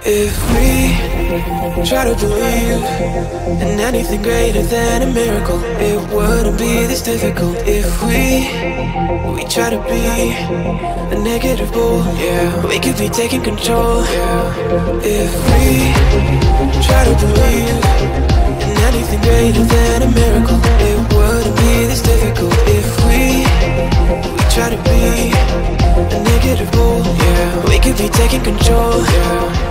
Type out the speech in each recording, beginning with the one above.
If we try to believe in anything greater than a miracle, it wouldn't be this difficult. If we try to be a negative bull, yeah, we could be taking control, yeah. If we try to believe in anything greater than a miracle, it wouldn't be this difficult. If we try to be a negative bull, yeah, we could be taking control, yeah.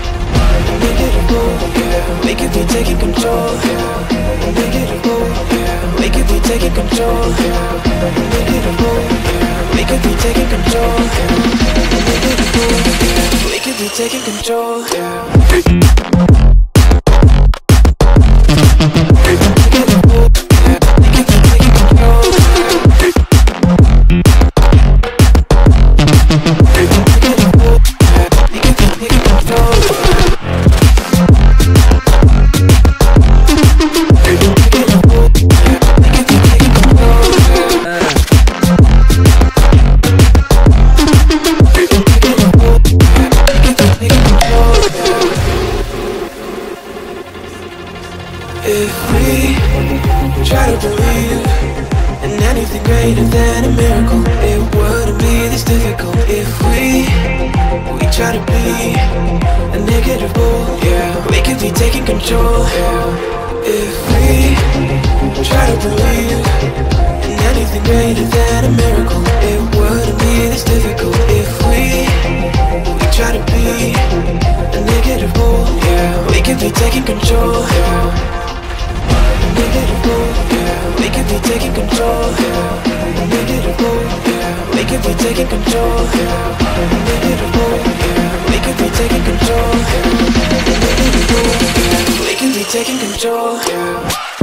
Yeah, we could be taking control. Yeah, negative, yeah, we could be taking control. Yeah, negative, yeah, we could be taking control. Yeah, negative, yeah, we could be taking control. Yeah. If we try to believe in anything greater than a miracle, it wouldn't be this difficult. If we try to be a negative bull, yeah, we could be taking control, yeah. If we try to believe in anything greater than a miracle, it wouldn't be this difficult. If we try to be a negative bull, yeah, we could be taking control, yeah. Yeah, we could be taking control. Yeah, yeah, we could be taking control. Yeah, yeah, we could be taking control. Yeah, we could be taking control. Yeah.